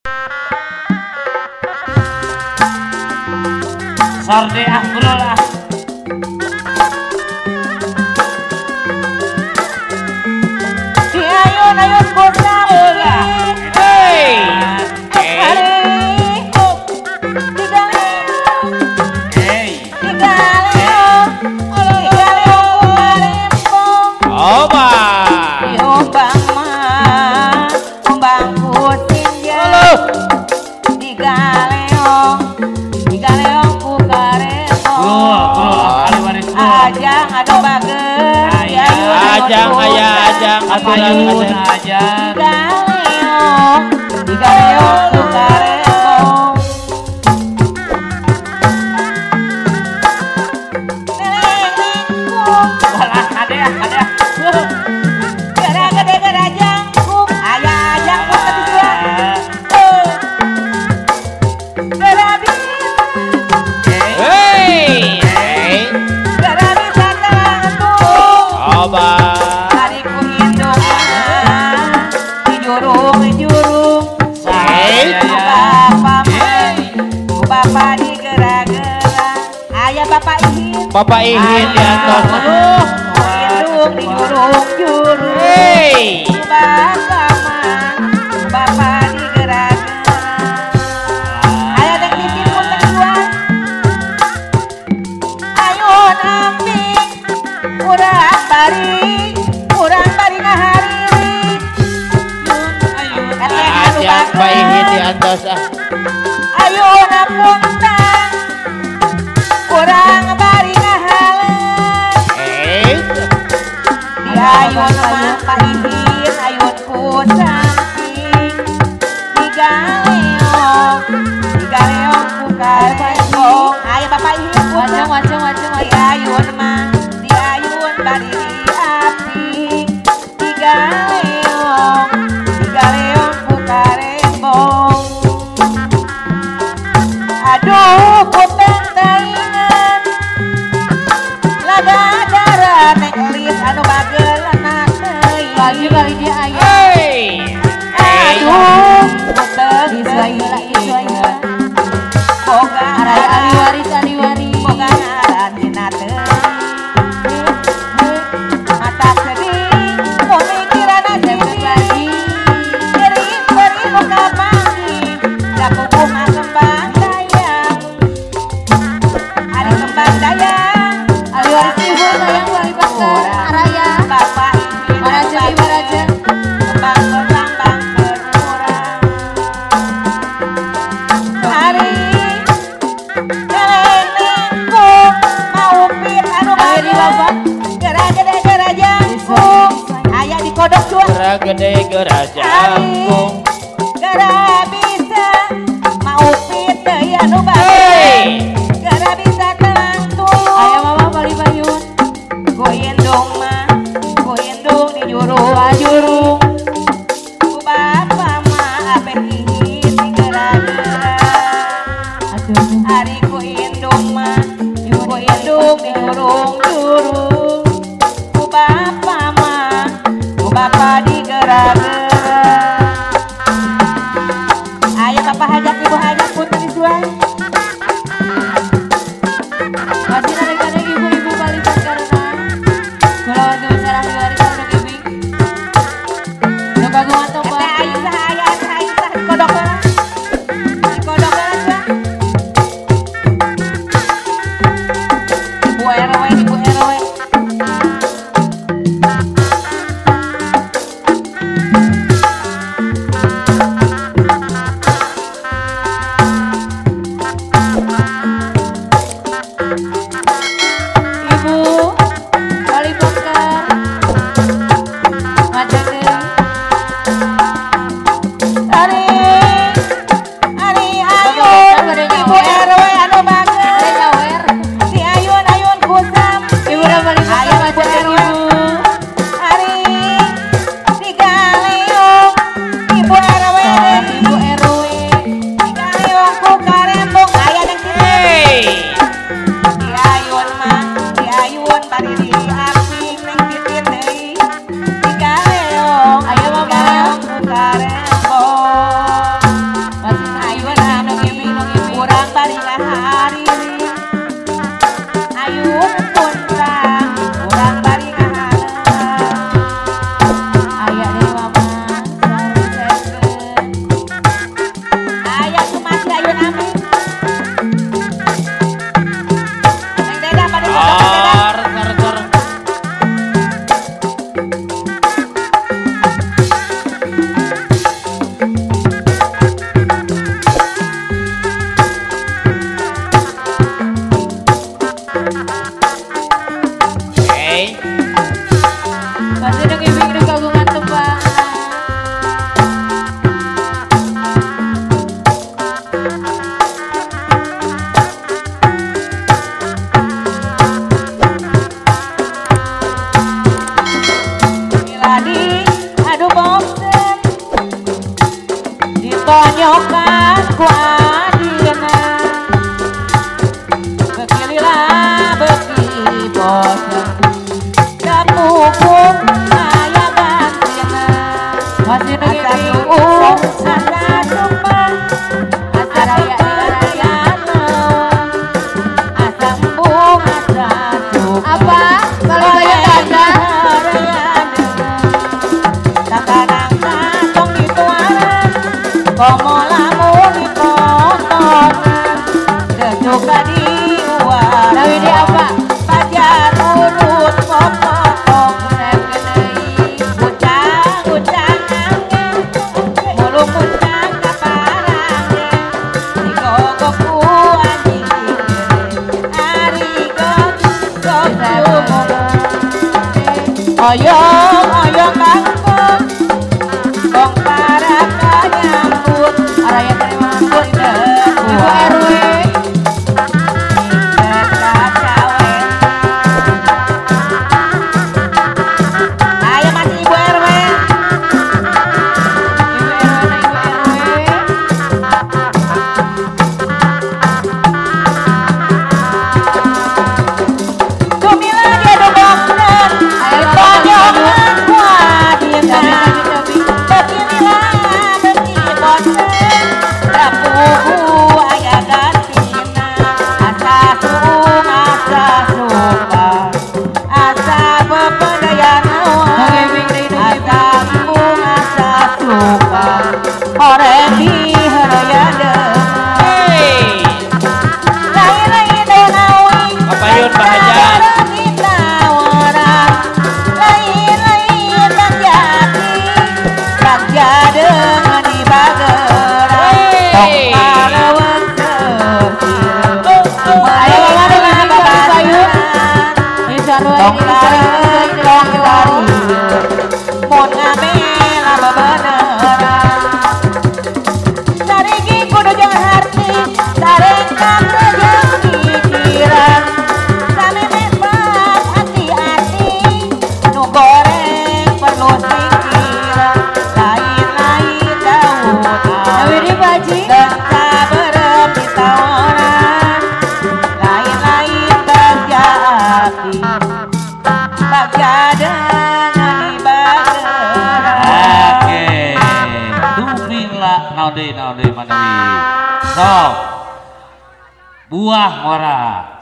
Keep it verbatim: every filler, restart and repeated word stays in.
Sorde Afrul ah. Si ayun ayun bocah bola. Hey. Hari tiga leong, Hey. tiga leong, tiga leong kumarempong. Oba. Diombang mah, ombang kucing ya. Tiga leong, tiga leong kukarempong. Bro, bro, kali waris bro. Ajang ado bager, Ayang, Ajang, ayah, ajang, aturan Ayun ajang. aja. tiga leong, tiga leong kukarempong. Nelengkung, Walah, ada ada. gara gede gara jangkung, ayah jangkung tapi dua. Gara bisa, Hey, hey, gara bisa telantung. oba. Hariku hidung mah, di jurung di jurung. Hey, Ya, Ku ya. bapak mah, ku bapak di gera-gera. Ayah bapak ihin, Bapak Ihin di atas. Aduh. ku hidung di jurung-jurung. Hey, Ku bapak mah, ku bapak di gera-gera. Ayah dek titip pun terjual. Ayun ambing, urang bari, urang bari ngahariri. ajak Pak Ihin di atas. Ah. Ayun apuntan, urang bari ngahalen. Hey, Di ayun mah Pak Ihin, ayun ku cantik. Tiga leong, tiga leong ku karempong. Ayo Bapak Ihin ku Wajang, wajang, wajang, Di ayun mah, di ayun bari di api. Tiga leong, tiga leong ku karembong. Aduh ku tentaingan, laga darah nek lis anu bagelenak teuing. Lagi kali dia ayah. hey, hey. Aduh ku Isuaila, isuaila. boga Araya ali waris, ali waris. boga ngaran dina teuing. Mata sedih, mau mikirana Dapat sini. lagi. Iring beri muka panggih, dak kukuha kembang dayang. Ari kembang dayang, Ali waris ibu sayang wali pasar. Araya. bapak ini Maraja, ibu raja. kembang kembang berkurang. Hari kelengku mau pit anu Ayo di bagus. babak. Gera gede gera jangkung, aya di kodok cuan. Gera gede gera jangkung. Gara bisa mau pit deui anu bagus. Hey, Gara bisa telantung. Ayah mama bali bayun. Goyendong mah, goyendong di jurung jurung. Ku bapa mah apeh ingin di gera-gera. Aduh. Hari goyendong mah, goyendong di jurung jurung. Ku bapa mah, ku bapa di gera-gera. Ayah bapak hajat ibu hajat putri disuai. Masih kadang-kadang ibu-ibu bali pasar karena kalau itu sarang di waris untuk ibu. Udah kagungan Eta tombak. Aisyah aya Eta Aisyah di kodok heula. Di kodok heula tua. Ibu R W, Ibu R W. tadi aduh bosen ditonyokan ku adina bekililah beki bosen kapupung aya gantina Masih nunggu asa ini. suung asa sumpah asa raya rayana asa embung asa sumpah Apa? Kalau saya tanda. Takarang kantong dituaran komo lamun dipotongan sejuka diuar Tahu ini apa? pajar urut popotong Ucang, ucang angin mulu ucang kaparangnya digogok ku anjing ari gogok oyong oyong kangkung kong para kanyambut Araya terima pun Ibu R W. ayo masih ibu R W Ibu R W na Ibu R W. Dumila dia dobokkan ditonyokan kuadina bekinilah beki bosen rapuhu aya gantina asa suung asa suka asa bepedaya nawan asa embung asa suka horeng diharayana Hei, lain-lain donawi Papayun Bahajat. lain-lain dan jati bagja dengan dibageran tong kalawan sesil ayo dengan babasan tong kalawan tong kalawan mun ngamela bebeneran sarigi kudu jeung harti sarengkang jeung pikiran samemeh bab hati-hati nu goreng perlu pikiran lain-lain daun Tahu ini Pak Haji? dan saberem ditawaran lain-lain bagja hati bagja dengan dibageran Oke. Dumila naon deui naon deui manawi. So. Buah ngora.